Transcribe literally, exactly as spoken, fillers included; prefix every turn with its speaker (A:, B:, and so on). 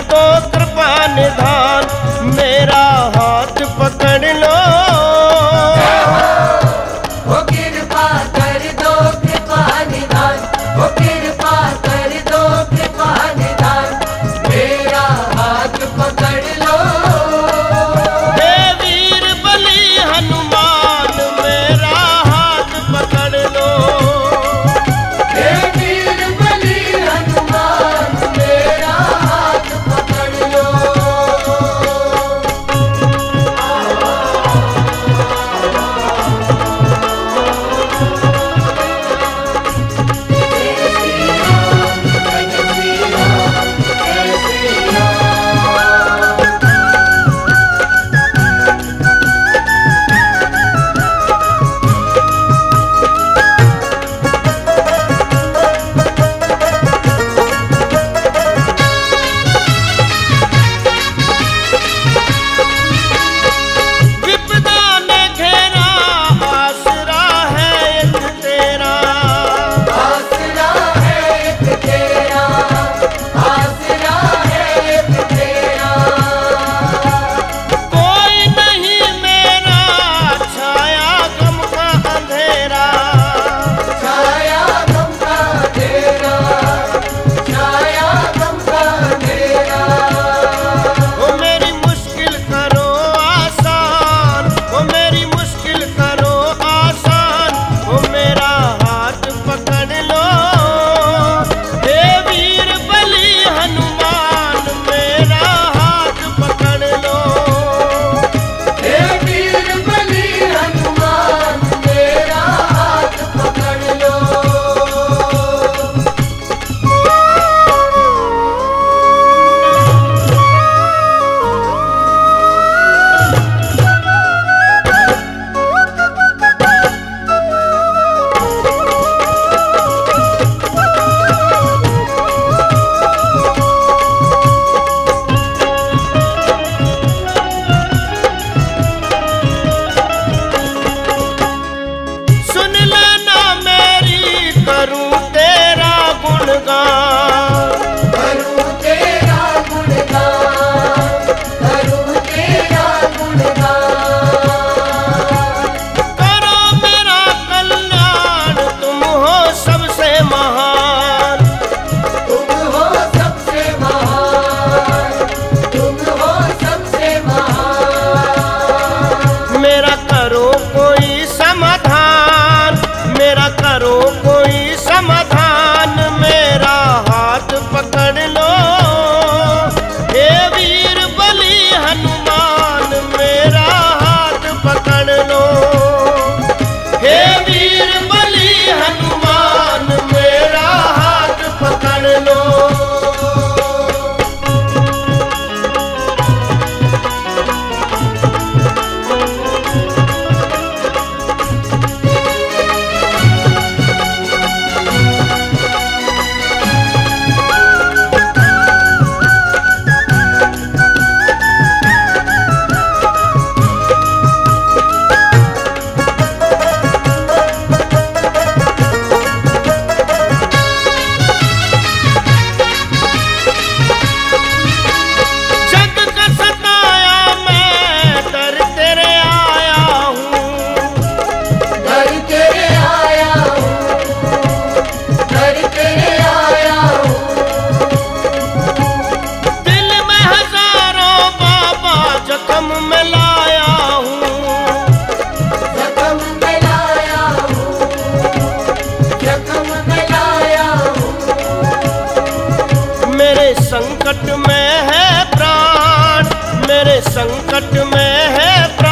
A: दो कृपा निधान, मेरा हाथ पकड़ लो।
B: वो कृपा कर दो कृपा निधान, वो कृपा कर दो कृपा निधान, मेरा हाथ पकड़ लो।
A: हे वीर बली हनुमान, मेरा हाथ पकड़ लो।
B: हे वीर बली हनुमान, मेरा हाथ पकड़ लो।
A: विपदा ने घेरा, आसरा है एक तेरा।
B: आसरा है एक तेरा, आसरा है एक तेरा।
A: कोई नहीं मेरा, छाया गम का अंधेरा।
B: छाया गम का अंधेरा, छाया गम का अंधेरा।
A: ओ मेरी मुश्किल करो आसान, ओ मेरी मुश्किल करो आसान, ओ मेरा हाथ पकड़ लो। हे वीर बली हनुमान, मेरा हाथ पकड़ लो।
B: हे वीर बली हनुमान, मेरा हाथ पकड़ लो।
A: सुन लेना मेरी, करूं तेरा गुणगान।
B: करूं तेरा गुणगान, करूं तेरा गुणगान।
A: करो मेरा कल्याण, तुम हो सबसे महान।
B: तुम हो सबसे महान, तुम हो सबसे महान।
A: मेरा करो कोई समाधान, मेरा करो कोई समाधान, मेरा हाथ पकड़ लो। हे वीर बली हनुमान, मेरा हाथ पकड़ लो। हे वीर बली हनुमान, मेरा हाथ पकड़ लो। जग का सताया मैं, डर तेरे आया हूँ।
B: घर तेरे आया हूँ, घर तेरे आया हूँ।
A: दिल में हजारों बाबा जख्म में लाया हूँ।
B: जख्म में लाया हूँ, जख्म में लाया हूँ।
A: मेरे संकट में है प्राण, मेरे संकट में है प्राण।